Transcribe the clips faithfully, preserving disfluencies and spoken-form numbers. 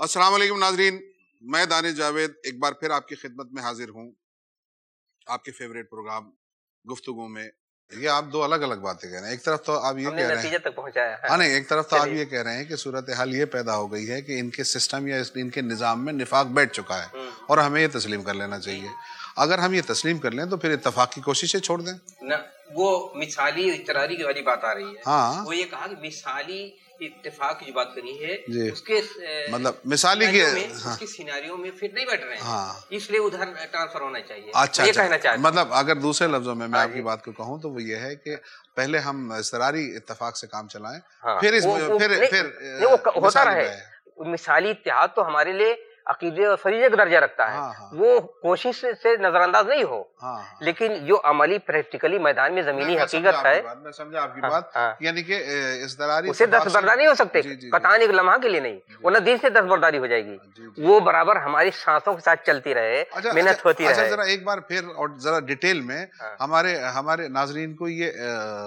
السلام علیکم ناظرین، میں دانش جاوید ایک بار پھر آپ کی خدمت میں حاضر ہوں آپ کے فیوریٹ پروگرام گفتگو میں۔ یہ آپ دو الگ الگ باتیں کہہ رہے ہیں، ایک طرف تو آپ یہ کہہ رہے ہیں نتیجے تک پہنچایا ہے، ہاں نہیں، ایک طرف تو آپ یہ کہہ رہے ہیں کہ صورتحال یہ پیدا ہو گئی ہے کہ ان کے سسٹم یا ان کے نظام میں نفاق بیٹھ چکا ہے اور ہمیں یہ تسلیم کر لینا چاہیے۔ اگر ہم یہ تسلیم کر لیں تو پھر اتفاق کی کوششیں چھوڑ دیں۔ نہ وہ مثالی اضطراری والی بات آ رہی ہے، ہاں وہ یہ کہا کہ مثالی اتفاق کی جو بات کری ہے جی، اس کے مطلب مثالی کی اس کے سیناریوں میں فٹ نہیں بیٹھ رہے ہیں، اس لیے ادھر ٹرانسفر ہونا چاہیے۔ اچھا یہ کہنا چاہتے مطلب اگر دوسرے لفظوں میں میں آپ کی بات کو کہوں تو وہ یہ ہے کہ پہلے ہم اضطراری اتفاق سے کام چلائیں، پھر اس پھر پھر ہوتا رہے۔ مثالی اتحاد تو ہمارے لیے عقیدے اور فریضے کا درجہ رکھتا ہے، وہ کوشش سے نظر انداز نہیں ہو، لیکن جو عملی پریکٹیکلی میدان میں زمینی حقیقت ہے، میں سمجھا آپ کی بات، یعنی کہ اضطراری اسے دستبردار نہیں ہو سکتے قطعاً ایک لمحہ کے لیے نہیں، ورنہ دل سے دستبرداری ہو جائے گی، وہ برابر ہماری سانسوں کے ساتھ چلتی رہے، محنت ہوتی رہے۔ ذرا ایک بار پھر اور ذرا ڈیٹیل میں ہمارے ہمارے ناظرین کو یہ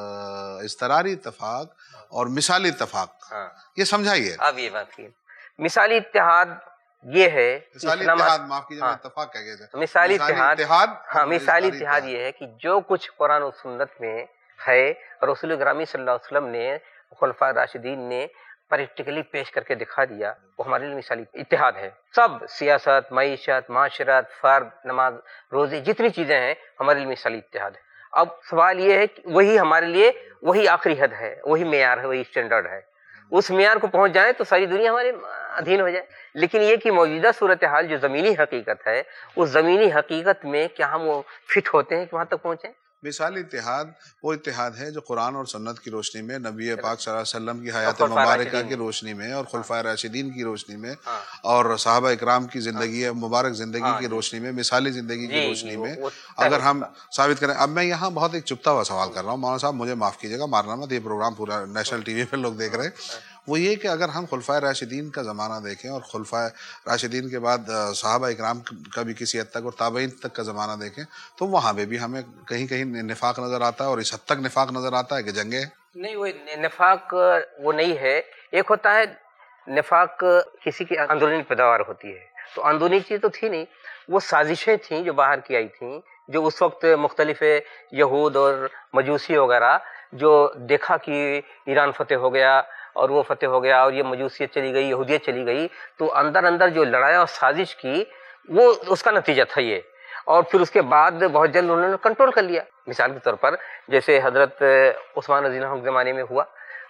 اضطراری اتفاق اور مثالی اتفاق یہ سمجھائیے۔ اب یہ بات کی مثالی اتحاد یہ ہے، مثالی اتحاد معاف کیجیے میں اتفاق کہہ گیا تھا، مثالی اتحاد ہاں مثالی اتحاد یہ ہے کہ جو کچھ قرآن و سنت میں ہے، رسول گرامی صلی اللہ علیہ وسلم نے، خلفاء راشدین نے پریکٹیکلی پیش کر کے دکھا دیا، وہ ہمارے لیے مثالی اتحاد ہے۔ سب سیاست، معیشت، معاشرت، فرد، نماز، روزے، جتنی چیزیں ہیں ہمارے لیے مثالی اتحاد ہے۔ اب سوال یہ ہے کہ وہی ہمارے لیے وہی آخری حد ہے، وہی معیار ہے، وہی اسٹینڈرڈ ہے، اس معیار کو پہنچ جائیں تو ساری دنیا ہمارے ادھین ہو جائے۔ لیکن یہ کہ موجودہ صورتحال جو زمینی حقیقت ہے، اس زمینی حقیقت میں کیا ہم وہ فٹ ہوتے ہیں کہ وہاں تک پہنچیں؟ مثالی اتحاد وہ اتحاد ہے جو قرآن اور سنت کی روشنی میں، نبی پاک صلی اللہ علیہ وسلم کی حیات مبارکہ کی روشنی میں اور خلفائے راشدین کی روشنی میں اور صحابہ اکرام کی زندگی مبارک زندگی کی روشنی میں، مثالی زندگی کی روشنی میں اگر ہم ثابت کریں۔ اب میں یہاں بہت ایک چپتا ہوا سوال کر رہا ہوں، مولانا صاحب مجھے معاف کیجیے گا، مارنا مت، یہ پروگرام پورا نیشنل ٹی وی پہ لوگ دیکھ رہے ہیں۔ وہ یہ کہ اگر ہم خلفائے راشدین کا زمانہ دیکھیں اور خلفائے راشدین کے بعد صحابہ اکرام کا بھی کسی حد تک اور تابعین تک کا زمانہ دیکھیں تو وہاں پہ بھی ہمیں کہیں کہیں نفاق نظر آتا ہے، اور اس حد تک نفاق نظر آتا ہے کہ جنگیں نہیں، وہ نفاق وہ نہیں ہے۔ ایک ہوتا ہے نفاق کسی کی اندرونی پیداوار ہوتی ہے، تو اندرونی چیز تو تھی نہیں، وہ سازشیں تھیں جو باہر کی آئی تھیں، جو اس وقت مختلف یہود اور مجوسی وغیرہ جو دیکھا کہ ایران فتح ہو گیا اور وہ فتح ہو گیا اور یہ مجوسیت چلی گئی، یہودیت چلی گئی، تو اندر اندر جو لڑائی اور سازش کی وہ اس کا نتیجہ تھا یہ، اور پھر اس کے بعد بہت جلد انہوں نے کنٹرول کر لیا۔ مثال کے طور پر جیسے حضرت عثمان رضی اللہ عنہ کے زمانے میں ہوا،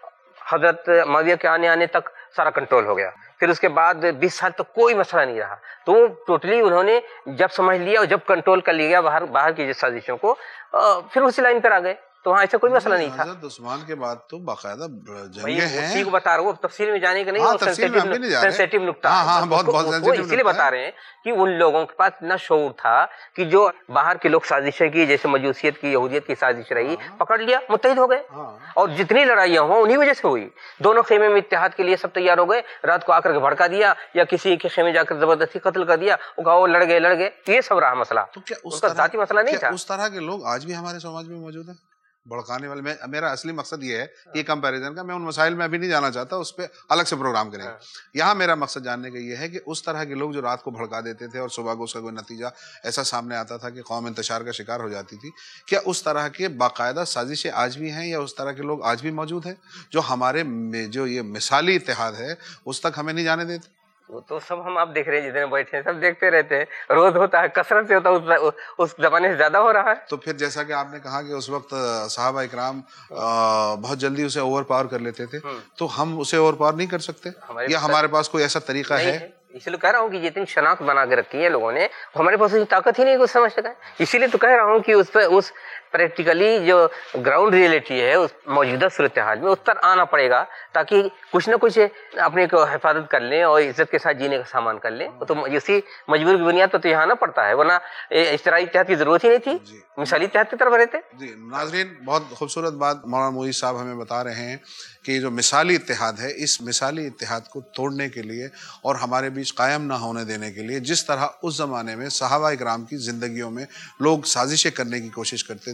حضرت معاویہ کے آنے آنے تک سارا کنٹرول ہو گیا، پھر اس کے بعد بیس سال تک کوئی مسئلہ نہیں رہا، تو وہ ٹوٹلی انہوں نے جب سمجھ لیا اور جب کنٹرول کر لیا باہر باہر کی سازشوں کو، پھر اسی لائن پر آ گئے، تو وہاں ایسا کوئی مسئلہ نہیں تھا۔ حضرت عثمان کے بعد تو باقاعدہ جنگیں ہیں، اسی کو بتا رہا ہوں، تفصیل میں جانے کا نہیں، سینسیٹیو نکتہ ہے، اسی لیے بتا رہے ہیں کہ ان لوگوں کے پاس اتنا شعور تھا کہ جو باہر کے لوگ سازشیں کی، جیسے مجوسیت کی، یہودیت کی سازش رہی، پکڑ لیا، متحد ہو گئے، اور جتنی لڑائیاں ہوں انہی وجہ سے ہوئی، دونوں خیمے میں اتحاد کے لیے سب تیار ہو گئے، رات کو آ کر کے بھڑکا دیا یا کسی کے خیمے جا کر زبردستی قتل کر دیا، وہ کہا وہ لڑ گئے لڑ گئے، یہ سب رہا مسئلہ، اس کا ذاتی مسئلہ نہیں تھا۔ اس طرح کے لوگ آج بھی ہمارے سماج میں موجود ہیں بھڑکانے والے۔ میں میرا اصلی مقصد یہ ہے یہ کمپیریزن کا، میں ان مسائل میں ابھی نہیں جانا چاہتا، اس پہ الگ سے پروگرام کریں گے۔ یہاں میرا مقصد جاننے کا یہ ہے کہ اس طرح کے لوگ جو رات کو بھڑکا دیتے تھے اور صبح کو اس کا کوئی نتیجہ ایسا سامنے آتا تھا کہ قوم انتشار کا شکار ہو جاتی تھی، کیا اس طرح کے باقاعدہ سازشیں آج بھی ہیں یا اس طرح کے لوگ آج بھی موجود ہیں جو ہمارے جو یہ مثالی اتحاد ہے اس تک ہمیں نہیں جانے دیتے؟ وہ تو سب ہم آپ دیکھ رہے ہیں، جتنے بیٹھے ہیں سب دیکھتے رہتے ہیں، روز ہوتا ہے، کثرت سے ہوتا ہے، اس زمانے سے زیادہ ہو رہا ہے۔ تو پھر جیسا کہ آپ نے کہا کہ اس وقت صحابہ اکرام بہت جلدی اسے اوور پاور کر لیتے تھے، تو ہم اسے اوور پاور نہیں کر سکتے یا ہمارے پاس کوئی ایسا طریقہ ہے؟ اس لیے کہہ رہا ہوں کہ جتنی شناخت بنا کے رکھی ہے لوگوں نے، ہمارے پاس اتنی طاقت ہی نہیں کچھ سمجھ سکا ہے، اسی لیے تو کہہ رہا ہوں کہ اس پہ اس پریکٹیکلی جو گراؤنڈ ریئلٹی ہے اس موجودہ صورتحال میں اس پر آنا پڑے گا، تاکہ کچھ نہ کچھ اپنے کو حفاظت کر لیں اور عزت کے ساتھ جینے کا سامان کر لیں۔ تو اسی مجبور کی بنیاد پر تو یہاں آنا پڑتا ہے، ورنہ اشتراکی اتحاد کی ضرورت ہی نہیں تھی، مثالی اتحاد کی طرف رہتے۔ جی ناظرین، بہت خوبصورت بات مولانا معیز صاحب ہمیں بتا رہے ہیں کہ یہ جو مثالی اتحاد ہے، اس مثالی اتحاد کو توڑنے کے لیے اور ہمارے بیچ قائم نہ ہونے دینے کے لیے جس طرح اس زمانے میں صحابہ اکرام کی زندگیوں میں لوگ سازشیں کرنے کی کوشش کرتے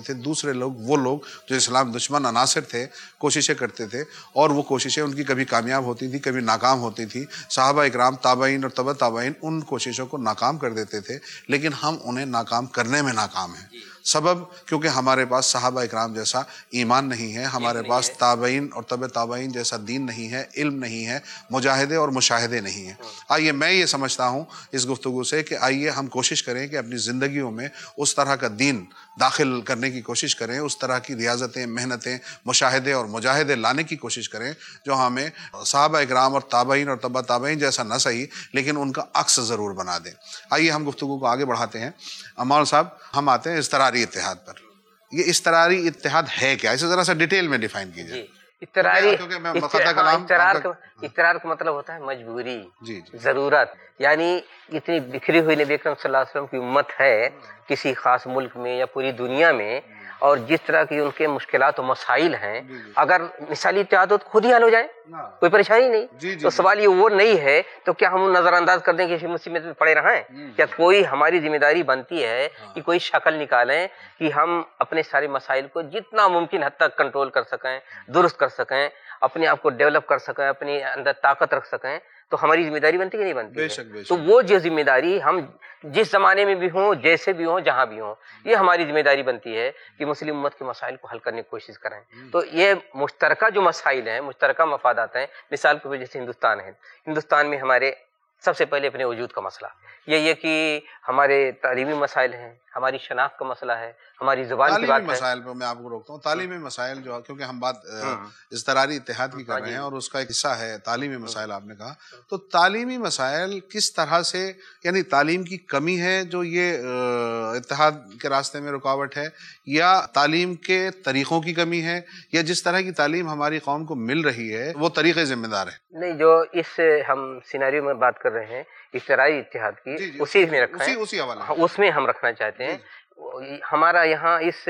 تھے دوسرے لوگ، وہ لوگ جو اسلام دشمن عناصر تھے، کوششیں کرتے تھے، اور وہ کوششیں ان کی کبھی کامیاب ہوتی تھی، کبھی ناکام ہوتی تھی. صحابہ اکرام، تابعین اور تبع تابعین ان کوششوں کو ناکام کر دیتے تھے، لیکن ہم انہیں ناکام کرنے میں ناکام ہیں. سبب کیونکہ ہمارے پاس صحابہ اکرام جیسا ایمان نہیں ہے، ہمارے پاس تابعین اور تبع تابعین جیسا دین نہیں ہے، علم نہیں ہے، مجاہدے اور مشاہدے نہیں ہیں. آئیے میں یہ سمجھتا ہوں اس گفتگو سے کہ آئیے ہم کوشش کریں کہ اپنی زندگیوں میں اس طرح کا دین داخل کرنے کی کوشش کریں، اس طرح کی ریاضتیں، محنتیں، مشاہدے اور مجاہدے لانے کی کوشش کریں جو ہمیں صحابہ اکرام اور تابعین اور تبع تابعین جیسا نہ صحیح لیکن ان کا عکس ضرور بنا دیں. آئیے ہم گفتگو کو آگے بڑھاتے ہیں. مولانا صاحب، ہم آتے ہیں اضطراری اتحاد پر. یہ اضطراری اتحاد ہے کیا؟ اسے ذرا سا ڈیٹیل میں ڈیفائن کیجیے. اضطراری اضطرار اضطرار کا مطلب ہوتا ہے مجبوری، ضرورت. یعنی اتنی بکھری ہوئی نبی اکرم صلی اللہ علیہ وسلم کی امت ہے کسی خاص ملک میں یا پوری دنیا میں، اور جس طرح کی ان کے مشکلات و مسائل ہیں، اگر مثالی اتحاد ہو تو خود ہی حل ہو جائے، کوئی پریشانی نہیں. تو سوال یہ وہ نہیں ہے تو کیا ہم نظر انداز کر دیں کہ کسی مصیبت میں پڑے رہیں؟ کیا کوئی ہماری ذمہ داری بنتی ہے کہ کوئی شکل نکالیں کہ ہم اپنے سارے مسائل کو جتنا ممکن حد تک کنٹرول کر سکیں، درست کر سکیں، اپنے آپ کو ڈیولپ کر سکیں، اپنے اندر طاقت رکھ سکیں؟ تو ہماری ذمہ داری بنتی کہ نہیں بنتی؟ بے شک بے شک. تو وہ جو ذمہ داری ہم جس زمانے میں بھی ہوں، جیسے بھی ہوں، جہاں بھی ہوں، یہ ہماری ذمہ داری بنتی ہے کہ مسلم امت کے مسائل کو حل کرنے کی کوشش کریں. تو یہ مشترکہ جو مسائل ہیں، مشترکہ مفادات ہیں، مثال کے وجہ سے ہندوستان ہے. ہندوستان میں ہمارے سب سے پہلے اپنے وجود کا مسئلہ یہ یہ کہ ہمارے تعلیمی مسائل ہیں، ہماری شناخت کا مسئلہ ہے، ہماری زبان کی بات ہے. مسائل پہ میں آپ کو روکتا ہوں. تعلیمی مسائل جو، کیونکہ ہم بات اضطراری اتحاد کی کر رہے ہیں اور اس کا ایک حصہ ہے تعلیمی مسائل آپ نے کہا، تو تعلیمی مسائل کس طرح سے، یعنی تعلیم کی کمی ہے جو یہ اتحاد کے راستے میں رکاوٹ ہے، یا تعلیم کے طریقوں کی کمی ہے، یا جس طرح کی تعلیم ہماری قوم کو مل رہی ہے وہ طریقے ذمہ دار ہے؟ نہیں، جو اس ہم سیناریو میں بات کر رہے ہیں اضطراری اتحاد کی، جی جی اسی میں رکھا ہے، اسی حوالے اس میں ہم رکھنا چاہتے ہیں. ہمارا یہاں اس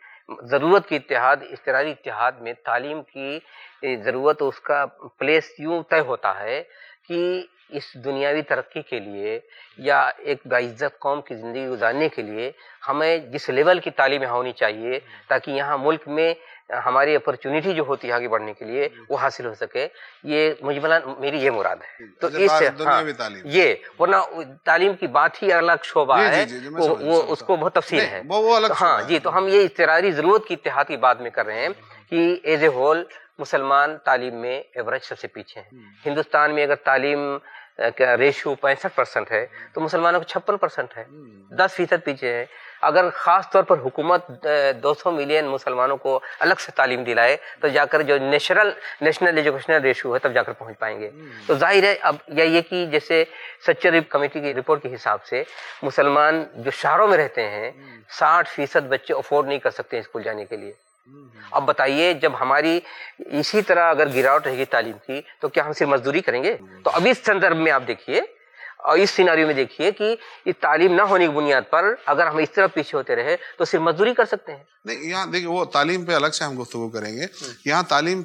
ضرورت کی اتحاد، اضطراری اتحاد میں تعلیم کی ضرورت، اس کا پلیس یوں طے ہوتا ہے کہ اس دنیاوی ترقی کے لیے یا ایک باعزت قوم کی زندگی گزارنے کے لیے ہمیں جس لیول کی تعلیم ہونی چاہیے تاکہ یہاں ملک میں ہماری اپرچونٹی جو ہوتی ہے آگے بڑھنے کے لیے وہ حاصل ہو سکے، یہ مجملاً میری یہ مراد ہے. تو اس ہاں یہ ورنہ تعلیم کی بات ہی الگ شعبہ ہے، وہ اس کو بہت تفصیل ہے. ہاں جی، تو ہم یہ اضطراری ضرورت کی اتحاد کی بات میں کر رہے ہیں کہ ایز اے ہول مسلمان تعلیم میں ایوریج سب سے پیچھے ہیں. ہندوستان میں اگر تعلیم کا ریشو پینسٹھ پرسنٹ ہے تو مسلمانوں کو چھپن پرسنٹ ہے، دس فیصد پیچھے ہے. اگر خاص طور پر حکومت دو سو ملین مسلمانوں کو الگ سے تعلیم دلائے تو جا کر جو نیشنل نیشنل ایجوکیشنل ریشو ہے تب جا کر پہنچ پائیں گے. تو ظاہر ہے اب یہ کہ جیسے سچر کمیٹی کی رپورٹ کے حساب سے مسلمان جو شہروں میں رہتے ہیں ساٹھ فیصد بچے افورڈ نہیں کر سکتے اسکول جانے کے لیے. اب بتائیے جب ہماری اسی طرح اگر گراوٹ رہے گی تعلیم کی تو کیا ہم صرف مزدوری کریں گے؟ تو اب اس سندرب میں آپ دیکھیے اور اس سیناریو میں دیکھیے کہ یہ تعلیم نہ ہونے کی بنیاد پر اگر ہم اس طرح پیچھے ہوتے رہے تو صرف مزدوری کر سکتے ہیں. نہیں، یہاں دیکھیے وہ تعلیم پہ الگ سے ہم گفتگو کریں گے. یہاں تعلیم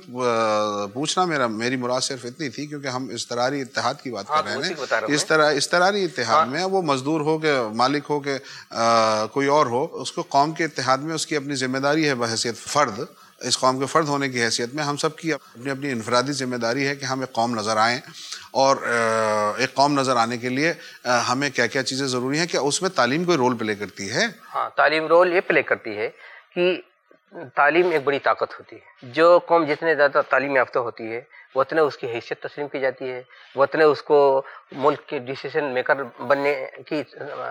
پوچھنا میرا میری مراد صرف اتنی تھی کیونکہ ہم اضطراری اتحاد کی بات کر رہے ہیں. اس طرح اضطراری اتحاد میں وہ مزدور ہو کہ مالک ہو کہ کوئی اور ہو، اس کو قوم کے اتحاد میں اس کی اپنی ذمہ داری ہے بحیثیت فرد، اس قوم کے فرد ہونے کی حیثیت میں ہم سب کی اپنی اپنی انفرادی ذمہ داری ہے کہ ہم ایک قوم نظر آئیں، اور ایک قوم نظر آنے کے لیے ہمیں کیا کیا چیزیں ضروری ہیں. کیا اس میں تعلیم کوئی رول پلے کرتی ہے؟ ہاں، تعلیم رول یہ پلے کرتی ہے کہ تعلیم ایک بڑی طاقت ہوتی ہے. جو قوم جتنے زیادہ تعلیم یافتہ ہوتی ہے وہ اتنے اس کی حیثیت تسلیم کی جاتی ہے، وہ اتنے اس کو ملک کے ڈیسیشن میکر بننے کی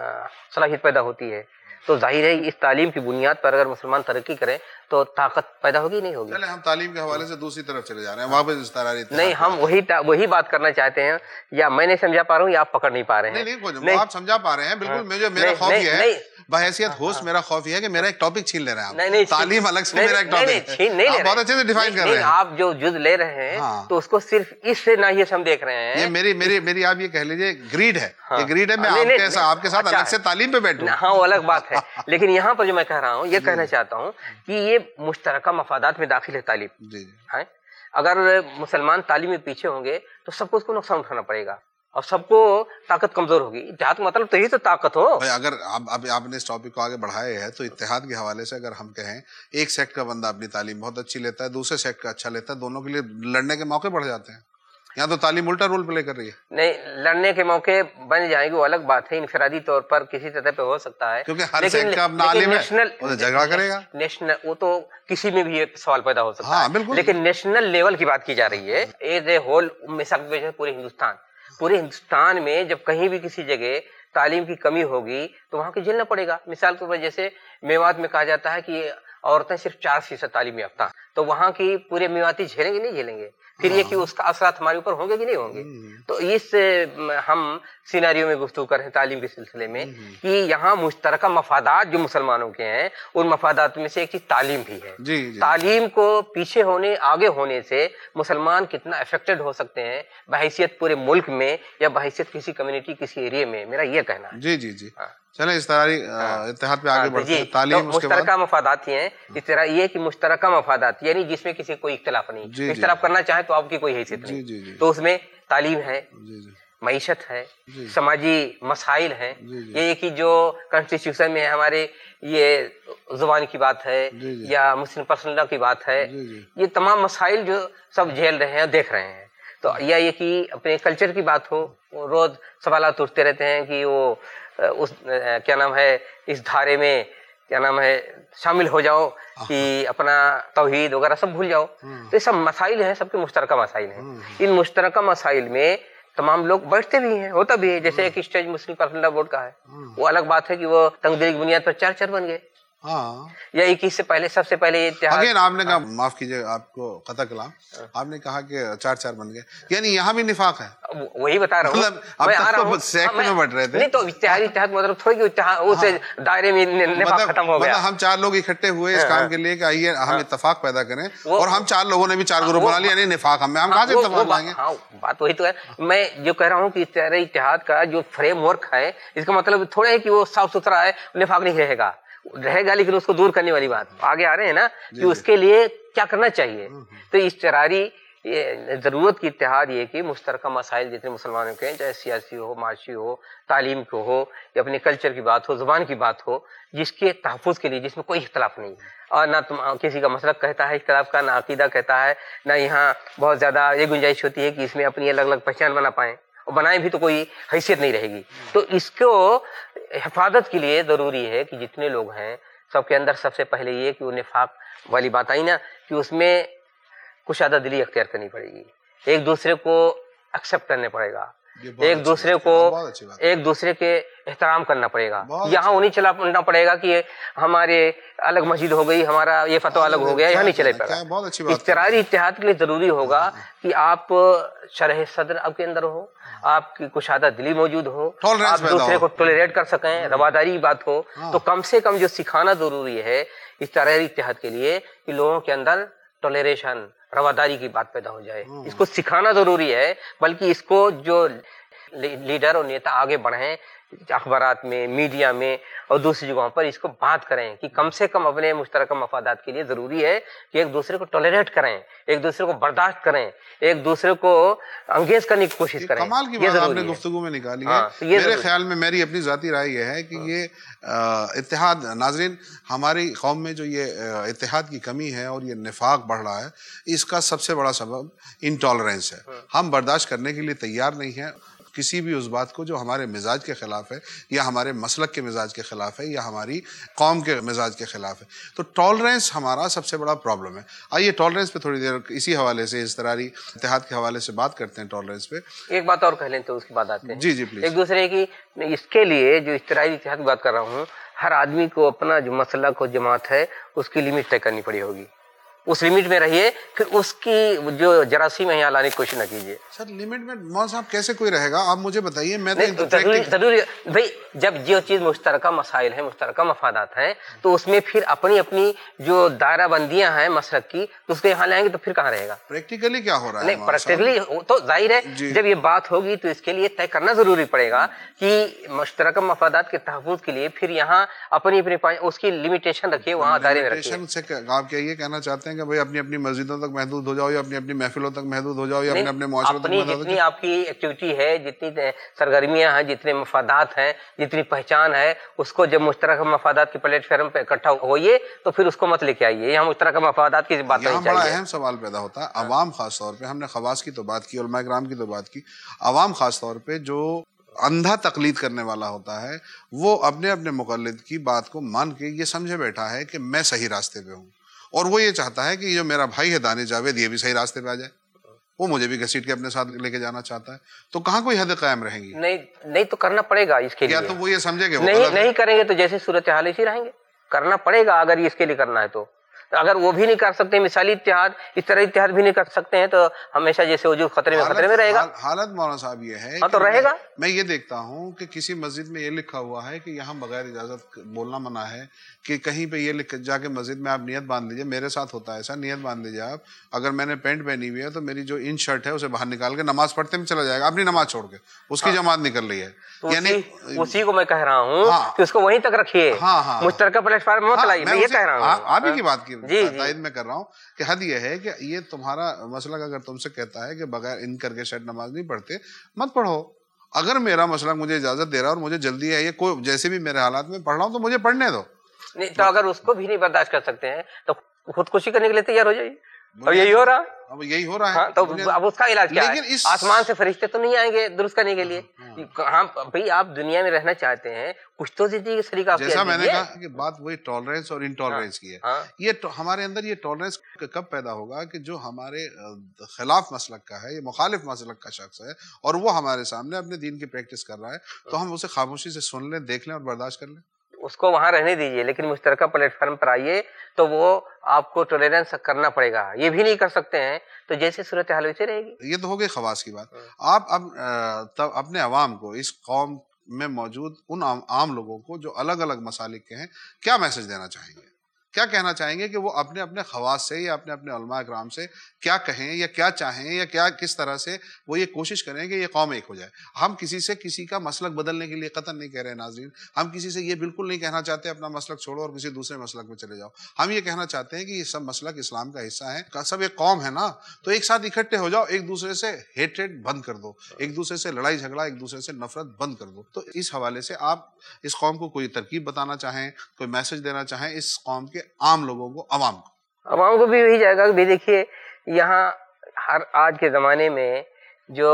صلاحیت پیدا ہوتی ہے. تو ظاہر ہے اس تعلیم کی بنیاد پر اگر مسلمان ترقی کریں تو طاقت پیدا ہوگی نہیں ہوگی. چلے ہم تعلیم کے حوالے سے دوسری طرف چلے جا رہے ہیں، واپس اضطراری اتحاد. نہیں، ہم وہی وہی بات کرنا چاہتے ہیں، یا میں نہیں سمجھا پا رہا ہوں یا آپ پکڑ نہیں پا رہے ہیں. نہیں نہیں، آپ سمجھا پا رہے ہیں بالکل. مجھے میرا خوف یہ ہے، بحیثیت ہوسٹ میرا خوف یہ ہے کہ میرا ایک ٹاپک چھین لے رہے ہیں آپ. تعلیم الگ سے میرا ایک ٹاپک ہے، آپ بہت اچھے سے ڈیفائن کر رہے ہیں. آپ جو جز لے رہے ہیں تو اس کو صرف اس سے نہ ہی ہم دیکھ رہے ہیں. یہ میری میری میری آپ یہ کہہ لیجیے گریڈ ہے، یہ گریڈ ہے. میں آپ کے ساتھ الگ سے تعلیم پہ بیٹھوں. ہاں، وہ الگ بات ہے. لیکن یہاں پر جو میں کہہ رہا ہوں یہ کہنا چاہتا ہوں کہ یہ مشترکہ مفادات میں داخل ہے تعلیم. اگر مسلمان تعلیم میں پیچھے ہوں گے تو سب کو اس کو نقصان اٹھانا پڑے گا، اور سب کو طاقت کمزور ہوگی. اتحاد مطلب تو یہی تو طاقت ہو. بھائی اگر اب آپ نے اس ٹاپک کو آگے بڑھایا ہے تو اتحاد کے حوالے سے اگر ہم کہیں ایک سیکٹ کا بندہ اپنی تعلیم بہت اچھی لیتا ہے, دوسرے سیکٹ کا اچھا لیتا ہے, دونوں کے لیے لڑنے کے موقع بڑھ جاتے ہیں. یہاں تو تعلیم الٹا رول پلے کر رہی ہے. نہیں, لڑنے کے موقع بن جائیں گے وہ الگ بات ہے, انفرادی طور پر کسی سطح پہ ہو سکتا ہے, کیونکہ ہر سیکٹ کا اپنا عالم ہے, وہ جھگڑا کرے گا. نیشنل وہ تو کسی میں بھی یہ سوال پیدا ہو سکتا ہے, بالکل, لیکن نیشنل لیول کی بات کی جا رہی ہے ایز اے ہول. مثال کے طور پر پورے ہندوستان پورے ہندوستان میں جب کہیں بھی کسی جگہ تعلیم کی کمی ہوگی تو وہاں کو جھیلنا پڑے گا. مثال کے طور پر جیسے میوات میں کہا جاتا ہے کہ عورتیں صرف چار فیصد تعلیم یافتہ, تو وہاں کی پورے میواتی جھیلیں گے نہیں جھیلیں گے, پھر یہ کہ اس کا اثرات ہمارے اوپر ہوں گے کہ نہیں ہوں گے. تو اس ہم سیناریو میں گفتگو کر رہے ہیں تعلیم کے سلسلے میں کہ یہاں مشترکہ مفادات جو مسلمانوں کے ہیں, ان مفادات میں سے ایک چیز تعلیم بھی ہے. جی جی. تعلیم کو پیچھے ہونے آگے ہونے سے مسلمان کتنا افیکٹڈ ہو سکتے ہیں بحیثیت پورے ملک میں یا بحیثیت کسی کمیونٹی کسی ایریا میں, میرا یہ کہنا ہے. جی جی جی. چلیں اس طرح اتحاد پہ آگے بڑھتے ہیں. تعلیم مشترکہ مفادات ہی ہیں. اس طرح یہ کہ مشترکہ مفادات یعنی جس میں کسی کوئی اختلاف نہیں, اختلاف کرنا چاہے تو آپ کی کوئی حیثیت نہیں, تو اس میں تعلیم ہے, معیشت ہے, سماجی مسائل ہیں. یہ کہ جو کانسٹیٹیوشن میں ہمارے یہ زبان کی بات ہے یا مسلم پرسنل لا کی بات ہے, یہ تمام مسائل جو سب جھیل رہے ہیں دیکھ رہے ہیں. تو یا یہ کہ اپنے کلچر کی بات ہو, روز سوالات اٹھتے رہتے ہیں کہ وہ اس کیا نام ہے اس دھارے میں کیا نام ہے شامل ہو جاؤ کہ اپنا توحید وغیرہ سب بھول جاؤ. تو یہ سب مسائل ہیں, سب کے مشترکہ مسائل ہیں. ان مشترکہ مسائل میں تمام لوگ بیٹھتے بھی ہیں, ہوتا بھی ہے. جیسے ایک اسٹیج مسلم پرسنل لا بورڈ کا ہے, وہ الگ بات ہے کہ وہ تنگدلی کی بنیاد پر چار چار بن گئے. ہاں, یا اکیس سے پہلے سب سے پہلے اگین آپ نے کہا, معاف کیجیے آپ کو قطع کلام, آپ نے کہا کہ چار چار بن گئے, یعنی یہاں بھی نفاق ہے. وہی بتا رہا ہوں, اب تک تو سیکٹ میں بٹ رہے تھے. نہیں تو اتحادی اتحاد مطلب تھوڑی کہ اس دائرے میں نفاق ختم ہو گیا. ہم چار لوگ اکٹھے ہوئے اس کام کے لیے کہ آئیے ہم اتفاق پیدا کریں, اور ہم چار لوگوں نے بھی چار گروپ بنا لیا, یعنی نفاق ہم میں ہم کہاں سے اتفاق لائیں گے. ہاں بات وہی تو ہے. میں جو کہہ رہا ہوں کہ اتحاد کا جو فریم ورک ہے اس کا مطلب تھوڑا ہے کہ وہ صاف ستھرا ہے, نفاق نہیں رہے گا, رہے گا لیکن اس کو دور کرنے والی بات آگے آ رہے ہیں نا کہ اس کے لیے کیا کرنا چاہیے. تو اشتراری ضرورت کی اتحاد یہ کہ مشترکہ مسائل جتنے مسلمانوں کے ہیں, چاہے سیاسی ہو, معاشی ہو, تعلیم کو ہو, یا اپنے کلچر کی بات ہو, زبان کی بات ہو, جس کے تحفظ کے لیے جس میں کوئی اختلاف نہیں, اور نہ تم کسی کا مسلک کہتا ہے اختلاف کا, نہ عقیدہ کہتا ہے, نہ یہاں بہت زیادہ یہ گنجائش ہوتی ہے کہ اس میں اپنی الگ الگ پہچان بنا پائیں, اور بنائیں بھی تو کوئی حیثیت نہیں رہے گی. تو اس کو حفاظت کے لیے ضروری ہے کہ جتنے لوگ ہیں سب کے اندر سب سے پہلے یہ کہ وہ نفاق والی بات آئی نا کہ اس میں کشادہ دلی اختیار کرنی پڑے گی, ایک دوسرے کو ایکسپٹ کرنے پڑے گا, ایک دوسرے کو ایک دوسرے کے احترام کرنا پڑے گا. یہاں وہ نہیں چلانا پڑے گا کہ ہمارے الگ مسجد ہو گئی, ہمارا یہ فتویٰ الگ ہو گیا, یہاں نہیں چلے پڑے گا. اضطراری اتحاد کے لیے ضروری ہوگا کہ آپ شرح صدر آپ کے اندر ہو, آپ کی کشادہ دلی موجود ہو, آپ دوسرے کو ٹولریٹ کر سکیں, رواداری کی بات ہو. تو کم سے کم جو سکھانا ضروری ہے اضطراری اتحاد کے لیے کہ لوگوں کے اندر ٹولریشن, رواداری کی بات پیدا ہو جائے, اس کو سکھانا ضروری ہے. بلکہ اس کو جو لیڈر اور نیتا آگے بڑھیں اخبارات میں, میڈیا میں اور دوسری جگہوں پر اس کو بات کریں کہ کم سے کم اپنے مشترکہ مفادات کے لیے ضروری ہے کہ ایک دوسرے کو ٹولریٹ کریں, ایک دوسرے کو برداشت کریں, ایک دوسرے کو انگیز کرنے کی کوشش کریں. کمال کی بات آپ نے گفتگو میں نکالی ہے. میرے خیال میں, میری اپنی ذاتی رائے یہ ہے کہ یہ اتحاد, ناظرین ہماری قوم میں جو یہ اتحاد کی کمی ہے اور یہ نفاق بڑھ رہا ہے, اس کا سب سے بڑا سبب انٹالرنس ہے. ہم برداشت کرنے کے لیے تیار نہیں ہیں کسی بھی اس بات کو جو ہمارے مزاج کے خلاف ہے, یا ہمارے مسلک کے مزاج کے خلاف ہے, یا ہماری قوم کے مزاج کے خلاف ہے. تو ٹالرنس ہمارا سب سے بڑا پرابلم ہے. آئیے ٹالرنس پہ تھوڑی دیر اسی حوالے سے, اضطراری اتحاد کے حوالے سے بات کرتے ہیں. ٹالرنس پہ ایک بات اور کہہ لیں تو اس کی بات آتے ہیں. جی جی پلیز. ایک دوسرے کی اس کے لیے جو اضطراری اتحاد کی بات کر رہا ہوں, ہر آدمی کو اپنا جو مسلک و جماعت ہے اس کی لمٹ طے کرنی پڑی ہوگی, اس لمٹ میں رہیے, پھر اس کی جو جراثیم ہے یہاں لانے کی کوشش نہ کیجیے. سر لمٹ میں مولانا صاحب کیسے کوئی رہے گا, آپ مجھے بتائیے. میں تو ضروری بھائی جب جو چیز مشترکہ مسائل ہیں, مشترکہ مفادات ہیں, تو اس میں پھر اپنی اپنی جو دائرہ بندیاں ہیں مسلک کی, تو اس کو یہاں لائیں گے تو پھر کہاں رہے گا. پریکٹیکلی کیا ہو رہا ہے؟ نہیں پریکٹیکلی تو ظاہر ہے جب یہ بات ہوگی تو اس کے لیے طے کرنا ضروری پڑے گا کہ مشترکہ مفادات کے تحفظ کے لیے پھر یہاں اپنی اپنی اس کی لمیٹیشن رکھیے, وہاں دائرے میں رکھیے. آپ کیا یہ کہنا چاہتے ہیں کہ بھائی اپنی اپنی مسجدوں تک محدود ہو جاؤ یا اپنی اپنی محفلوں تک محدود ہو جاؤ یا اپنے اپنے معاشروں تک محدود ہو جاؤ؟ جتنی آپ کی ایکٹیویٹی ہے، جتنی سرگرمیاں ہیں، جتنے مفادات ہیں، جتنی پہچان ہے، اس کو جب مشترکہ مفادات کے پلیٹ فارم پہ اکٹھا ہوئیے تو پھر اس کو مت لے کے آئیے. یہاں مشترکہ مفادات کی بات نہیں چاہیے. یہاں بڑا اہم سوال پیدا ہوتا ہے. عوام خاص طور پہ، ہم نے خواص کی تو بات کی، علماء کرام کی تو بات کی، عوام خاص طور پہ جو اندھا تقلید کرنے والا ہوتا ہے وہ اپنے اپنے مقلد کی بات کو مان کے یہ سمجھے بیٹھا ہے کہ میں صحیح راستے پہ ہوں، اور وہ یہ چاہتا ہے کہ جو میرا بھائی ہے دانش جاوید یہ بھی صحیح راستے پہ آ جائے، وہ مجھے بھی گھسیٹ کے اپنے ساتھ لے کے جانا چاہتا ہے. تو کہاں کوئی حد قائم رہیں گی؟ نہیں نہیں تو کرنا پڑے گا اس کے لیے. یا تو وہ یہ سمجھے کہ نہیں نہیں کریں گے تو جیسے صورتحال اسی رہیں گے. کرنا پڑے گا اگر اس کے لیے کرنا ہے تو. اگر وہ بھی نہیں کر سکتے مثالی اتحاد، اس طرح اتحاد بھی نہیں کر سکتے ہیں تو ہمیشہ جیسے وجود خطرے میں خطرے میں رہے گا. حالت مولانا صاحب یہ ہے ہاں تو رہے گا. میں یہ دیکھتا ہوں کہ کسی مسجد میں یہ لکھا ہوا ہے کہ یہاں بغیر اجازت بولنا منع ہے، کہ کہیں پہ یہ لکھ جا کے مسجد میں آپ نیت باندھ لیجیے. میرے ساتھ ہوتا ہے ایسا، نیت باندھ لیجیے آپ، اگر میں نے پینٹ پہنی ہوئی ہے تو میری جو ان شرٹ ہے اسے باہر نکال کے نماز پڑھتے میں چلا جائے گا، اپنی نماز چھوڑ کے اس کی جماعت نکل رہی ہے. یعنی اسی کو میں کہہ رہا ہوں کہ اس کو وہیں تک رکھیے، مشترکہ پلیٹ فارم مت لائیے. میں یہ کہہ رہا ہوں، آپ ہی کی بات کی تائید میں کر رہا ہوں کہ حد یہ ہے کہ یہ تمہارا مسلک اگر تم سے کہتا ہے کہ بغیر ان کر کے شرٹ نماز نہیں پڑھتے، مت پڑھو. اگر میرا مسلک مجھے اجازت دے رہا ہے اور مجے جلدی ہے، یہ کوئی جیسے بھی میرے حالات میں پڑھ رہا ہوں تو مجھے پڑھنے دو. نہیں تو اگر اس کو بھی نہیں برداشت کر سکتے ہیں تو خودکشی کرنے کے لیے تیار ہو جائیے. اور یہی ہو رہا اب یہی ہو رہا ہے. تو اب اس کا علاج کیا ہے؟ آسمان سے فرشتے تو نہیں آئیں گے درست کرنے کے لیے. ہاں بھائی آپ دنیا میں رہنا چاہتے ہیں، کچھ تو زندگی کا سلیقہ. جیسا میں نے کہا کہ بات وہی ٹالرنس اور انٹالرنس کی ہے. یہ ہمارے اندر یہ ٹالرنس کب پیدا ہوگا کہ جو ہمارے خلاف مسلک کا ہے، یہ مخالف مسلک کا شخص ہے اور وہ ہمارے سامنے اپنے دین کی پریکٹس کر رہا ہے تو ہم اسے خاموشی سے سن لیں، دیکھ لیں اور برداشت کر لیں. اس کو وہاں رہنے دیجیے، لیکن مشترکہ پلیٹ فارم پر آئیے تو وہ آپ کو ٹولرنس کرنا پڑے گا. یہ بھی نہیں کر سکتے ہیں تو جیسے صورتحال ویسے رہے گی. یہ تو ہو گئی خواص کی بات. آپ اب اپنے عوام کو، اس قوم میں موجود ان عام لوگوں کو جو الگ الگ مسالک کے ہیں، کیا میسج دینا چاہیں گے؟ کیا کہنا چاہیں گے کہ وہ اپنے اپنے خواص سے یا اپنے اپنے علماء کرام سے کیا کہیں یا کیا چاہیں یا کیا کس طرح سے وہ یہ کوشش کریں کہ یہ قوم ایک ہو جائے؟ ہم کسی سے کسی کا مسلک بدلنے کے لیے قطعاً نہیں کہہ رہے ناظرین. ہم کسی سے یہ بالکل نہیں کہنا چاہتے اپنا مسلک چھوڑو اور کسی دوسرے مسلک میں چلے جاؤ. ہم یہ کہنا چاہتے ہیں کہ یہ سب مسلک اسلام کا حصہ ہیں، سب ایک قوم ہے نا، تو ایک ساتھ اکٹھے ہو جاؤ، ایک دوسرے سے ہیٹریٹ بند کر دو، ایک دوسرے سے لڑائی جھگڑا، ایک دوسرے سے نفرت بند کر دو. تو اس حوالے سے آپ اس قوم کو کوئی ترکیب بتانا چاہیں، کوئی میسج دینا چاہیں اس قوم کے عام لوگوں کو، عوام کو؟ عوام کو بھی یہی جائے گا کہ دیکھیے یہاں ہر آج کے زمانے میں جو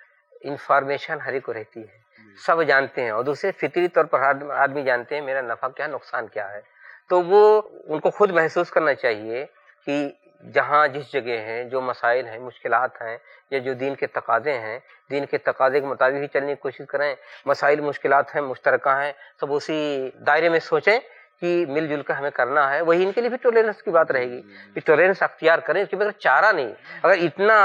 انفارمیشن ہر ایک کو رہتی ہے، سب جانتے ہیں، اور دوسرے فطری طور پر آدمی جانتے ہیں میرا نفع کیا نقصان کیا ہے. تو وہ ان کو خود محسوس کرنا چاہیے کہ جہاں جس جگہ ہیں جو مسائل ہیں، مشکلات ہیں، یا جو دین کے تقاضے ہیں، دین کے تقاضے کے مطابق ہی چلنے کی کوشش کریں. مسائل مشکلات ہیں، مشترکہ ہیں، سب اسی دائرے میں سوچیں کہ مل جل کر ہمیں کرنا ہے. وہی ان کے لیے بھی ٹولرنس کی بات رہے گی کہ ٹولرنس اختیار کریں، اس کے بغیر چارہ نہیں. اگر اتنا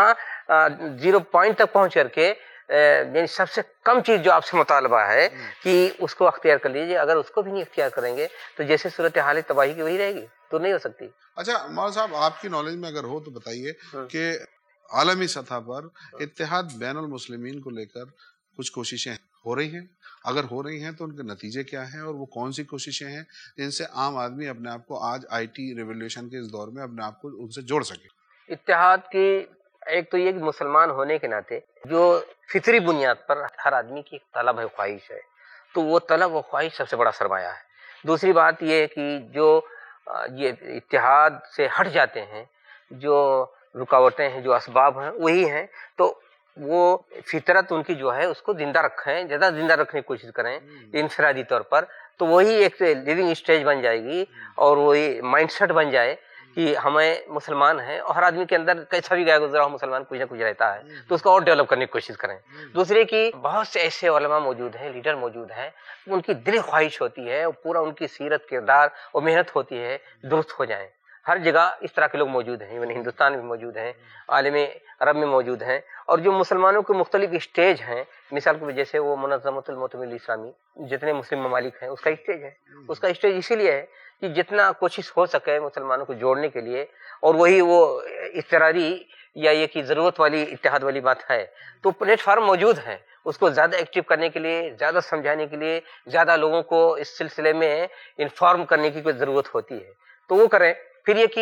زیرو پوائنٹ تک پہنچ کر کے یعنی سب سے کم چیز جو آپ سے مطالبہ ہے کہ اس کو اختیار کر لیجیے، اگر اس کو بھی نہیں اختیار کریں گے تو جیسے صورتحال تباہی کی وہی رہے گی، تو نہیں ہو سکتی. اچھا مولانا صاحب، آپ کی نالج میں اگر ہو تو بتائیے کہ عالمی سطح پر اتحاد بین المسلمین کو لے کر کچھ کوششیں ہو رہی ہیں؟ اگر ہو رہی ہیں تو ان کے نتیجے کیا ہیں اور وہ کون سی کوششیں ہیں جن سے عام آدمی اپنے آپ کو آج آئی ٹی ریولیوشن کے اس دور میں اپنے آپ کو ان سے جوڑ سکے؟ اتحاد کی ایک تو یہ کہ مسلمان ہونے کے ناطے جو فطری بنیاد پر ہر آدمی کی طلب ہے، خواہش ہے، تو وہ طلب و خواہش سب سے بڑا سرمایہ ہے. دوسری بات یہ ہے کہ جو یہ اتحاد سے ہٹ جاتے ہیں، جو رکاوٹیں ہیں، جو اسباب ہیں وہی ہیں، تو وہ فطرت ان کی جو ہے اس کو زندہ رکھیں، زیادہ زندہ رکھنے کی کوشش کریں انفرادی طور پر، تو وہی ایک لیونگ اسٹیج بن جائے گی اور وہی مائنڈ سیٹ بن جائے کہ ہمیں مسلمان ہیں، اور ہر آدمی کے اندر کیسا بھی گیا گزرا ہو مسلمان کچھ نہ کچھ رہتا ہے، تو اس کو اور ڈیولپ کرنے کی کوشش کریں. دوسرے کی بہت سے ایسے علماء موجود ہیں، لیڈر موجود ہیں، ان کی دلی خواہش ہوتی ہے اور پورا ان کی سیرت، کردار اور محنت ہوتی ہے درست ہو جائیں. ہر جگہ اس طرح کے لوگ موجود ہیں، ایون ہندوستان میں موجود ہیں، عالم عرب میں موجود ہیں. اور جو مسلمانوں کے مختلف اسٹیج ہیں، مثال کے جیسے وہ منظمۃ المؤتمرین الاسلامی جتنے مسلم ممالک ہیں اس کا اسٹیج ہے. اس کا اسٹیج اسی لیے ہے کہ جتنا کوشش ہو سکے مسلمانوں کو جوڑنے کے لیے، اور وہی وہ اضطراری یا یہ کہ ضرورت والی اتحاد والی بات ہے، تو پلیٹ فارم موجود ہیں. اس کو زیادہ ایکٹیو کرنے کے لیے، زیادہ سمجھانے کے لیے، زیادہ لوگوں کو اس سلسلے میں انفارم کرنے کی کوئی ضرورت ہوتی ہے، تو وہ کریں. پھر یہ کہ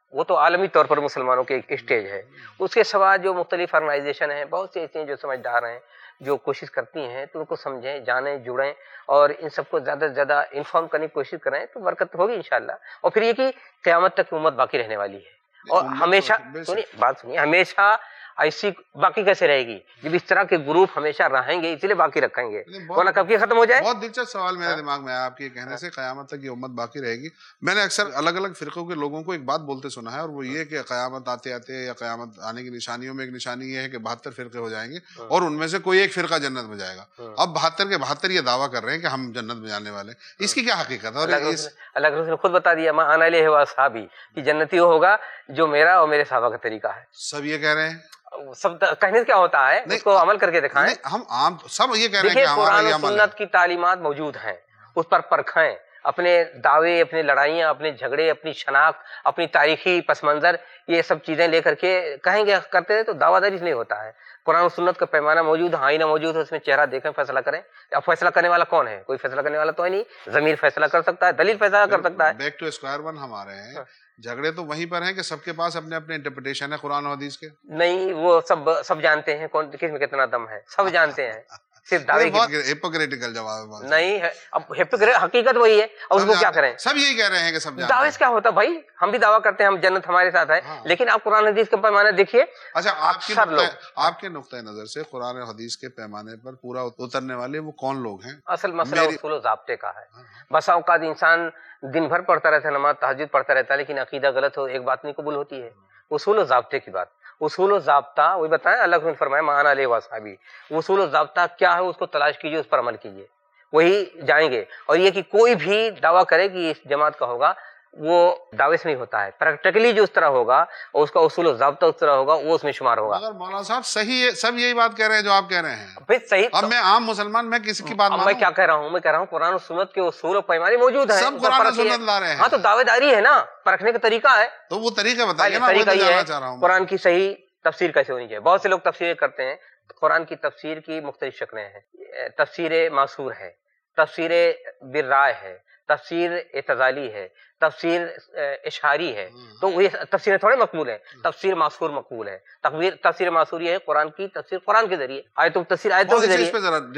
وہ تو عالمی طور پر مسلمانوں کے ایک اسٹیج ہے. اس کے سوا جو مختلف آرگنائزیشن ہیں، بہت سی ایسی ہیں جو سمجھدار ہیں، جو کوشش کرتی ہیں، تو ان کو سمجھیں، جانیں، جڑیں اور ان سب کو زیادہ سے زیادہ انفارم کرنے کی کوشش کریں تو برکت ہوگی انشاءاللہ. اور پھر یہ کہ قیامت تک امت باقی رہنے والی ہے اور ہمیشہ سنیے بات سنیے ہمیشہ ایسی باقی کیسے رہے گی جب اس طرح کے گروپ ہمیشہ رہیں گے، اسی لیے باقی رکھیں گے، ورنہ کب کی ختم ہو جائے. بہت دلچسپ سوال میرے دماغ میں آیا آپ کے کہنے سے، قیامت تک یہ امت باقی رہے گی. میں نے اکثر الگ الگ فرقوں کے لوگوں کو ایک بات بولتے سنا ہے، اور وہ یہ کہ قیامت آتے آتے یا قیامت آنے کی نشانیوں میں ایک نشانی یہ ہے کہ بہتر فرقے ہو جائیں گے اور ان میں سے کوئی ایک فرقہ جنت میں جائے گا. اب بہتر کے بہتر یہ دعویٰ کر رہے ہیں کہ ہم جنت میں جانے والے ہیں، اس کی کیا حقیقت ہے؟ اور اللہ کے رسول نے خود بتا دیا ما انا علیہ واصحابی کہ جنتی وہ ہوگا جو میرا اور میرے صحابہ کا طریقہ ہے. سب یہ کہہ رہے ہیں، سب کہنے سے کیا ہوتا ہے، اس کو عمل کر کے دکھائیں. ہم عام سب یہ کہہ رہے ہیں دیکھیں کہ ہمارا قرآن یہ و عمل ہے. سنت کی تعلیمات موجود ہیں، اس پر پرکھیں. اپنے دعوے، اپنے لڑائیاں، اپنے جھگڑے، اپنی شناخت، اپنی تاریخی پس منظر، یہ سب چیزیں لے کر کے کہیں گے کرتے ہیں تو دعویٰ داری نہیں ہوتا ہے. قرآن و سنت کا پیمانہ موجود ہے، آئینہ موجود ہے، اس میں چہرہ دیکھیں، فیصلہ کریں. اب فیصلہ کرنے والا کون ہے؟ کوئی فیصلہ کرنے والا تو ہے نہیں. ضمیر فیصلہ کر سکتا ہے، دلیل فیصلہ کر سکتا ہے. بیک ٹو اسکوائر ون ہم آ رہے ہیں. جھگڑے تو وہیں پر ہیں کہ سب کے پاس اپنے اپنے انٹرپریٹیشن ہے قرآن و حدیث کے. نہیں، وہ سب سب جانتے ہیں کون کس میں کتنا دم ہے، سب جانتے ہیں. صرف دعوے کی ہپوکریٹیکل جواب نہیں ہے. اب حقیقت وہی ہے، اور اس کو کیا کریں؟ سب یہی کہہ رہے ہیں کہ سب جانتے دعوے سے کیا ہوتا ہے بھائی؟ ہم بھی دعویٰ کرتے ہیں ہم جنت ہمارے ساتھ ہے، لیکن آپ قرآن حدیث کا پیمانہ دیکھیے. اچھا، آپ کی آپ کے نقطۂ نظر سے قرآن حدیث کے پیمانے پر پورا اترنے والے وہ کون لوگ ہیں؟ اصل مسئلہ اصول و ضابطے کا ہے. بسا اوقات انسان دن بھر پڑھتا رہتا ہے، نماز تہجد پڑھتا رہتا ہے، لیکن عقیدہ غلط ہو، ایک بات نہیں قبول ہوتی ہے. اصول و ضابطے کی بات، اصول و ضابطہ وہی بتائیں، اللہ نے فرمایا ما انا علیہ واصحابی. اصول و ضابطہ کیا ہے اس کو تلاش کیجیے، اس پر عمل کیجیے، وہی جائیں گے. اور یہ کہ کوئی بھی دعویٰ کرے کہ اس جماعت کا ہوگا، وہ دعوے سے نہیں ہوتا ہے. پریکٹیکلی جو اس طرح ہوگا اور اس کا اصول و ضابطہ اس طرح ہوگا، وہ اس میں شمار ہوگا. مگر مولانا صاحب صحیح ہے، سب یہی بات کہہ رہے ہیں جو آپ کہہ رہے ہیں. پھر صحیح. اب میں عام مسلمان، میں کسی کی بات میں کیا کہہ رہا ہوں؟ میں کہہ رہا ہوں قرآن و سنت کے اصول و پیمانے موجود ہیں، سب قرآن و سنت لا رہے ہیں. ہاں تو دعوے داری ہے نا، پرکھنے کا طریقہ ہے. تو وہ طریقہ بتائیے نا. طریقہ یہ ہے قرآن کی صحیح تفسیر کیسے ہونی چاہیے. بہت سے لوگ تفسیریں کرتے ہیں. قرآن کی تفسیر کی مختلف شکلیں ہیں. تفسیر معصور ہے، تفسیر بالرائے ہے، تفسیر اعتزالی ہے، تفسیر اشعاری ہے. تو یہ تفسیریں تھوڑے مقبول ہیں. تفسیر معصور مقبول ہے. تفسیر معصور یہ ہے قرآن کی تفسیر قرآن کے ذریعے، آیتوں کی تفسیر آیتوں کے ذریعے،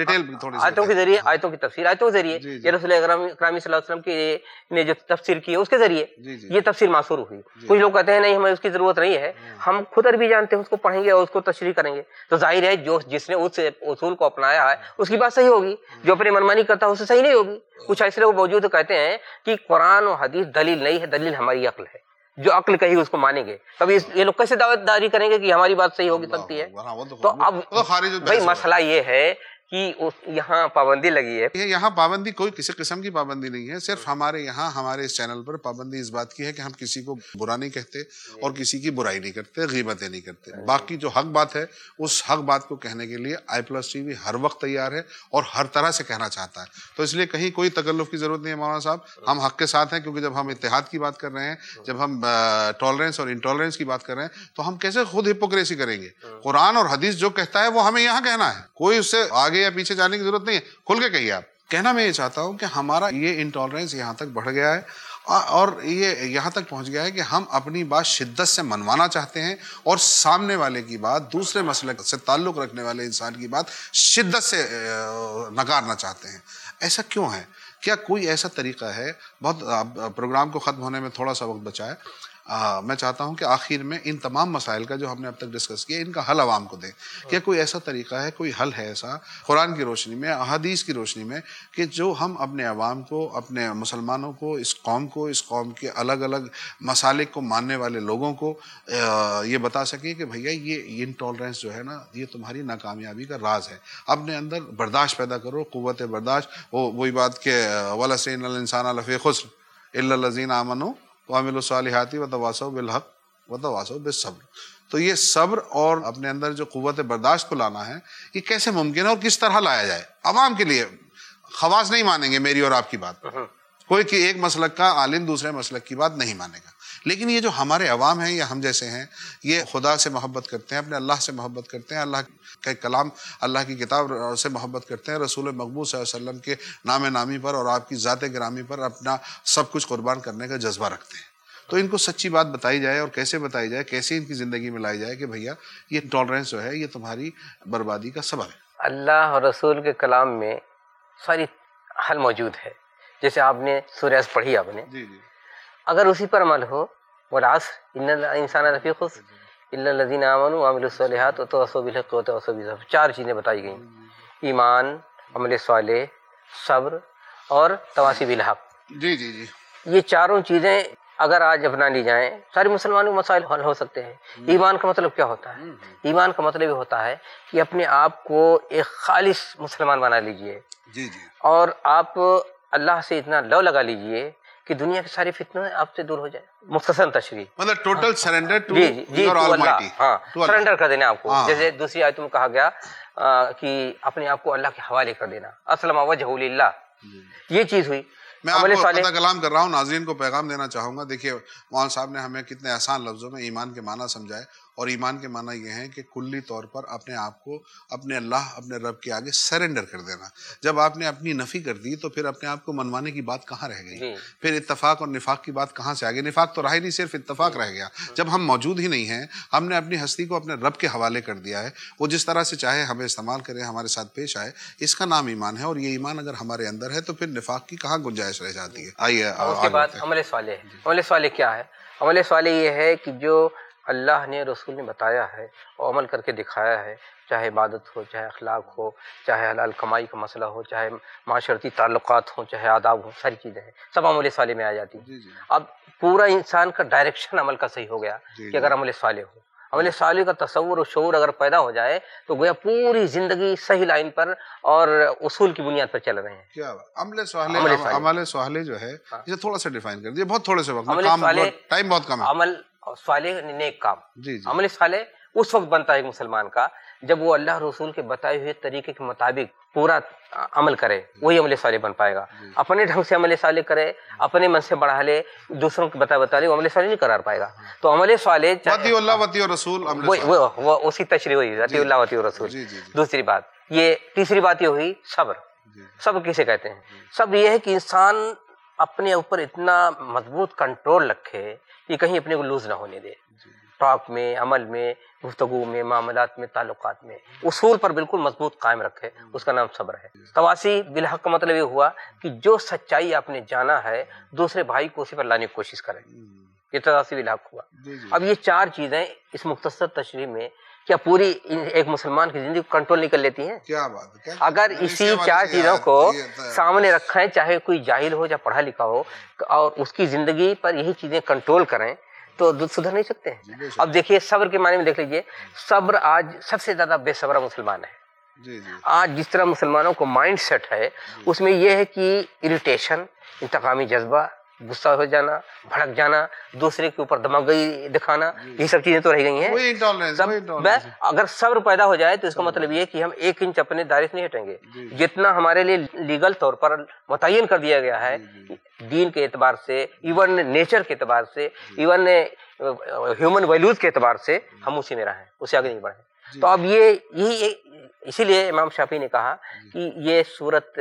آیتوں کے ذریعے، آیتوں کی تفسیر آیتوں کے ذریعے. یہ رسول اکرم صلی اللہ علیہ وسلم کی نے جو تفسیر کی ہے اس کے ذریعے یہ تفسیر معصور ہوئی. کچھ لوگ کہتے ہیں نہیں ہمیں اس کی ضرورت نہیں ہے، ہم خود عربی جانتے ہیں، اس کو پڑھیں گے اور اس کو تشریح کریں گے. تو ظاہر ہے جو جس نے اس اصول کو اپنایا ہے اس کی بات صحیح ہوگی، جو اپنی منمانی کرتا ہے اس سے صحیح نہیں ہوگی. کچھ ایسے لوگ موجود کہتے ہیں کہ قرآن و حدیث دلیل نہیں ہے، دلیل ہماری عقل ہے، جو عقل کہی اس کو مانیں گے. تب یہ لوگ کیسے دعوت داری کریں گے کہ ہماری بات صحیح ہوگی سکتی ہے؟ تو اب بھائی مسئلہ یہ ہے کہ یہاں پابندی لگی ہے. یہاں پابندی کوئی کسی قسم کی پابندی نہیں ہے. صرف ہمارے یہاں ہمارے اس چینل پر پابندی اس بات کی ہے کہ ہم کسی کو برا نہیں کہتے اور کسی کی برائی نہیں کرتے، غیبتیں نہیں کرتے. باقی جو حق بات ہے اس حق بات کو کہنے کے لیے آئی پلس ٹی وی ہر وقت تیار ہے اور ہر طرح سے کہنا چاہتا ہے. تو اس لیے کہیں کوئی تکلف کی ضرورت نہیں ہے مولانا صاحب. ہم حق کے ساتھ ہیں، کیونکہ جب ہم اتحاد کی بات کر رہے ہیں، جب ہم ٹالرنس اور انٹالرنس کی بات کر رہے ہیں، تو ہم کیسے خود ہپوکریسی کریں گے؟ قرآن اور حدیث جو کہتا ہے وہ ہمیں یہاں کہنا ہے. کوئی اس سے آگے یا پیچھے جانے کی ضرورت نہیں ہے. کھل کے کہیے. آپ کہنا میں یہ چاہتا ہوں کہ ہمارا یہ انٹالرنس یہاں تک بڑھ گیا ہے اور یہ یہاں تک پہنچ گیا ہے کہ ہم اپنی بات شدت سے منوانا چاہتے ہیں اور سامنے والے کی بات، دوسرے مسئلے سے تعلق رکھنے والے انسان کی بات شدت سے نکارنا چاہتے ہیں. ایسا کیوں ہے؟ کیا کوئی ایسا طریقہ ہے؟ بہت پروگرام کو ختم ہونے میں تھوڑا سا وقت بچا ہے. آ, میں چاہتا ہوں کہ آخر میں ان تمام مسائل کا جو ہم نے اب تک ڈسکس کیا ان کا حل عوام کو دیں. کیا کوئی ایسا طریقہ ہے، کوئی حل ہے ایسا قرآن کی روشنی میں، احادیث کی روشنی میں، کہ جو ہم اپنے عوام کو، اپنے مسلمانوں کو، اس قوم کو، اس قوم کے الگ الگ مسالک کو ماننے والے لوگوں کو یہ بتا سکیں کہ بھیا یہ انٹالرنس جو ہے نا، یہ تمہاری ناکامیابی کا راز ہے. اپنے اندر برداشت پیدا کرو، قوت برداشت. وہ وہی بات کہ وَلَسَيْنَ الْإِنسَانَ لَفِي خُسْرٍ إِلَّا الَّذِينَ آمَنُوا وَعَمِلُوا الصَّالِحَاتِ وَتَوَاصَوْا بِالْحَقِّ وَتَوَاصَوْا بِالصَّبْرِ. تو یہ صبر اور اپنے اندر جو قوت برداشت کو لانا ہے، یہ کیسے ممکن ہے اور کس طرح لایا جائے عوام کے لیے؟ خواص نہیں مانیں گے میری اور آپ کی بات، کوئی کہ ایک مسلک کا عالم دوسرے مسلک کی بات نہیں مانے گا. لیکن یہ جو ہمارے عوام ہیں یا ہم جیسے ہیں، یہ خدا سے محبت کرتے ہیں، اپنے اللہ سے محبت کرتے ہیں، اللہ کا کلام، اللہ کی کتاب سے محبت کرتے ہیں، رسول مقبول صلی اللہ علیہ وسلم کے نام نامی پر اور آپ کی ذات گرامی پر اپنا سب کچھ قربان کرنے کا جذبہ رکھتے ہیں. تو ان کو سچی بات بتائی جائے اور کیسے بتائی جائے, کیسے ان کی زندگی میں لائی جائے کہ بھیا یہ ٹالرنس جو ہے یہ تمہاری بربادی کا سبب ہے. اللہ اور رسول کے کلام میں ساری حل موجود ہے. جیسے آپ نے سورہ پڑھی آپ نے, جی جی, اگر اسی پر عمل ہو, والعصر ان الانسان لفی خسر الا الذین آمنوا وعملوا الصالحات وتواصوا بالحق وتواصوا بالصبر. چار چیزیں بتائی گئیں, ایمان, عمل صالح, صبر اور تواصی بالحق. جی جی جی, یہ چاروں چیزیں اگر آج اپنا لی جائیں سارے مسلمانوں کے مسائل حل ہو سکتے ہیں. ایمان کا مطلب کیا ہوتا ہے؟ ایمان کا مطلب یہ ہوتا ہے کہ اپنے آپ کو ایک خالص مسلمان بنا لیجئے, جی جی, اور آپ اللہ سے اتنا لو لگا لیجئے کہ دنیا کے سارے فتنے آپ سے دور ہو جائیں. مختصر تشریح, مطلب ٹوٹل سرنڈر ٹو جی جی جی یور تو اللہ, آلمائٹی. ہاں سرنڈر کر دینا آپ کو. ہاں. جیسے دوسری آیت میں کہا گیا کہ اپنے آپ کو اللہ کے حوالے کر دینا, اسلم وجہہ للہ, یہ چیز ہوئی. میں آپ کو پتہ کلام کر رہا ہوں, ناظرین کو پیغام دینا چاہوں گا. دیکھیے مولانا صاحب نے ہمیں کتنے آسان لفظوں میں ایمان کے معنی سمجھائے, اور ایمان کے معنی یہ ہیں کہ کلی طور پر اپنے آپ کو اپنے اللہ اپنے رب کے آگے سرنڈر کر دینا. جب آپ نے اپنی نفی کر دی تو پھر اپنے آپ کو منوانے کی بات کہاں رہ گئی؟ پھر اتفاق اور نفاق کی بات کہاں سے آ گئی؟ نفاق تو رہا ہی نہیں, صرف اتفاق رہ گیا. جب ہم موجود ہی نہیں ہیں, ہم نے اپنی ہستی کو اپنے رب کے حوالے کر دیا ہے, وہ جس طرح سے چاہے ہمیں استعمال کرے, ہمارے ساتھ پیش آئے, اس کا نام ایمان ہے. اور یہ ایمان اگر ہمارے اندر ہے تو پھر نفاق کی کہاں گنجائش رہ جاتی ہے؟ آئیے اس کے بعد عمل صالح. عمل صالح کیا ہے؟ عمل صالح یہ ہے کہ جو اللہ نے رسول نے بتایا ہے اور عمل کر کے دکھایا ہے, چاہے عبادت ہو, چاہے اخلاق ہو, چاہے حلال کمائی کا مسئلہ ہو, چاہے معاشرتی تعلقات ہوں, چاہے آداب ہوں, ساری چیزیں ہیں, سب عمل صالح میں آ جاتی ہیں. اب پورا انسان کا ڈائریکشن عمل کا صحیح ہو گیا کہ اگر عمل صالح ہو, عمل صالح کا تصور و شعور اگر پیدا ہو جائے تو گویا پوری زندگی صحیح لائن پر اور اصول کی بنیاد پر چل رہے ہیں. کیا عمل صالح, عمل صالح جو ہے اسے تھوڑا سا ڈیفائن کر دیجیے, بہت تھوڑے سے وقت میں, کام ٹائم بہت کم ہے. عمل صالح نیک کام. جی جی, عمل صالح اس وقت بنتا ہے ایک مسلمان کا جب وہ اللہ رسول کے بتائے ہوئے طریقے کے مطابق پورا عمل کرے, وہی عمل صالح بن پائے گا. اپنے ڈھنگ سے عمل صالح کرے, اپنے من سے بڑھا لے, دوسروں کو بتا بتا لے, وہ عمل صالح نہیں قرار پائے گا. تو عمل صالح وطیع اللہ وطیع رسول, وہ اسی تشریح ہوئی وطیع اللہ وطیع رسول. دوسری بات یہ, تیسری بات یہ ہوئی صبر. صبر کسے کہتے ہیں؟ صبر یہ ہے کہ انسان اپنے اوپر اتنا مضبوط کنٹرول رکھے کہ کہیں اپنے کو لوز نہ ہونے دے, ٹاک میں, عمل میں, گفتگو میں, معاملات میں, تعلقات میں, اصول پر بالکل مضبوط قائم رکھے, اس کا نام صبر ہے. تواسی بالحق کا مطلب یہ ہوا کہ جو سچائی آپ نے جانا ہے دوسرے بھائی کو اسی پر لانے کی کوشش کریں, یہ تواسی بالحق ہوا. اب یہ چار چیزیں اس مختصر تشریح میں کیا پوری ایک مسلمان کی زندگی کو کنٹرول نہیں کر لیتی ہیں؟ کیا بات ہے. اگر اسی چار چیزوں کو سامنے رکھیں, چاہے کوئی جاہل ہو یا پڑھا لکھا ہو, اور اس کی زندگی پر یہی چیزیں کنٹرول کریں تو سدھر نہیں سکتے ہیں. اب دیکھیے صبر کے معنی میں دیکھ لیجئے, صبر آج سب سے زیادہ بے صبر مسلمان ہے. آج جس طرح مسلمانوں کو مائنڈ سیٹ ہے اس میں یہ ہے کہ اریٹیشن, انتقامی جذبہ, غصہ ہو جانا, بھڑک جانا, دوسرے کے اوپر دماغی دکھانا, یہ سب چیزیں تو رہ گئی ہیں. اگر صبر پیدا ہو جائے تو اس کا مطلب یہ کہ ہم ایک انچ اپنے دائرے سے نہیں ہٹیں گے. جتنا ہمارے لیے لیگل طور پر متعین کر دیا گیا ہے دین کے اعتبار سے, ایون نیچر کے اعتبار سے, ایون ہیومن ویلیوز کے اعتبار سے, ہم اسی میں رہیں, اسے آگے نہیں بڑھیں. تو اب یہ یہی اسی لیے امام شافعی نے کہا کہ یہ سورت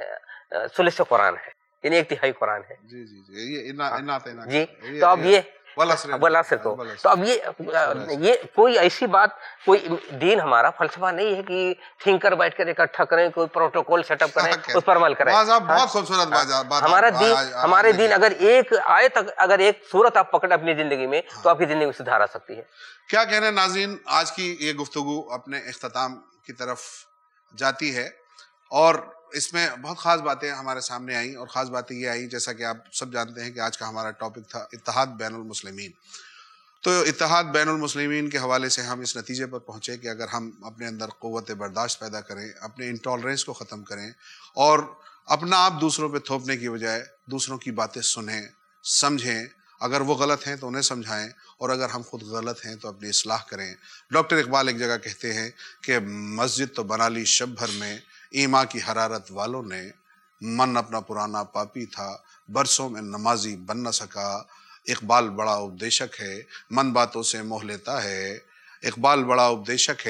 ثلث قرآن ہے, یعنی ایک تہائی قرآن ہے. جی جی جی, جی تو اب یہ والعصر کو, تو اب یہ یہ کوئی ایسی بات, کوئی دین ہمارا فلسفہ نہیں ہے کہ تھنکر بیٹھ کر اکٹھا کریں, کوئی پروٹوکول سیٹ اپ کریں, اس پر عمل کریں. بہت خوبصورت بات. ہمارا دین, ہمارے دین اگر ایک آیت, اگر ایک صورت آپ پکڑیں اپنی زندگی میں تو آپ کی زندگی میں سدھار آ سکتی ہے. کیا کہنے ناظرین, آج کی یہ گفتگو اپنے اختتام کی طرف جاتی ہے, اور اس میں بہت خاص باتیں ہمارے سامنے آئیں, اور خاص باتیں یہ آئیں جیسا کہ آپ سب جانتے ہیں کہ آج کا ہمارا ٹاپک تھا اتحاد بین المسلمین. تو اتحاد بین المسلمین کے حوالے سے ہم اس نتیجے پر پہنچے کہ اگر ہم اپنے اندر قوت برداشت پیدا کریں, اپنے انٹالرنس کو ختم کریں, اور اپنا آپ دوسروں پہ تھوپنے کی بجائے دوسروں کی باتیں سنیں, سمجھیں, اگر وہ غلط ہیں تو انہیں سمجھائیں, اور اگر ہم خود غلط ہیں تو اپنی اصلاح کریں. ڈاکٹر اقبال ایک جگہ کہتے ہیں کہ مسجد تو بنا لی شب بھر میں ایما کی حرارت والوں نے, من اپنا پرانا پاپی تھا برسوں میں نمازی بن نہ سکا. اقبال بڑا اپدیشک ہے, من باتوں سے موہ لیتا ہے. اقبال بڑا اپدیشک ہے,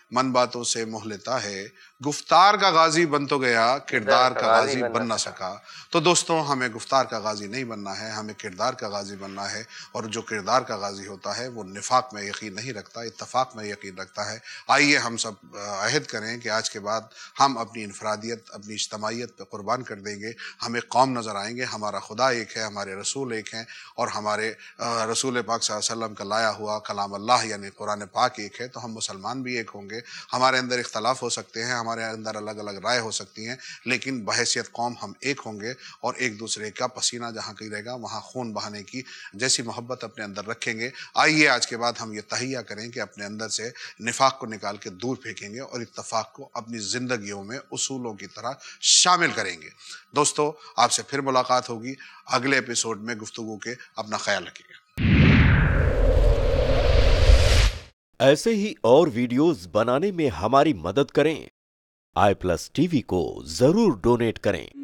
من باتوں سے موہ لیتا ہے، گفتار کا غازی بن تو گیا، کردار کا غازی بن نہ سکا۔ تو دوستوں ہمیں گفتار کا غازی نہیں بننا ہے، ہمیں کردار کا غازی بننا ہے، اور جو کردار کا غازی ہوتا ہے وہ نفاق میں یقین نہیں رکھتا، اتفاق میں یقین رکھتا ہے۔ آئیے ہم سب عہد کریں کہ آج کے بعد ہم اپنی انفرادیت، اپنی اجتماعیت پہ قربان کر دیں گے، ہمیں قوم نظر آئیں گے، ہمارا خدا ایک ہے، ہمارے رسول ایک ہیں، اور ہمارے رسول پاک صلی اللہ علیہ وسلم کا لایا ہوا کلام اللہ یعنی قرآن پاک ایک ہے، تو ہم مسلمان بھی ایک ہوں گے۔ ہمارے اندر اختلاف ہو سکتے ہیں، ہمارے اندر الگ الگ رائے ہو سکتی ہیں، لیکن بحیثیت قوم ہم ایک ہوں گے، اور ایک دوسرے کا پسینہ جہاں کہیں رہے گا وہاں خون بہانے کی جیسی محبت اپنے اندر رکھیں گے۔ آئیے آج کے بعد ہم یہ تہیہ کریں کہ اپنے اندر سے نفاق کو نکال کے دور پھینکیں گے، اور اتفاق کو اپنی زندگیوں میں اصولوں کی طرح شامل کریں گے۔ دوستو آپ سے پھر ملاقات ہوگی اگلے ایپیسوڈ میں گفتگو کے۔ اپنا خیال رکھیے گا۔ ایسے ہی اور ویڈیوز بنانے میں ہماری مدد کریں۔ آئی پلس ٹی وی کو ضرور ڈونیٹ کریں۔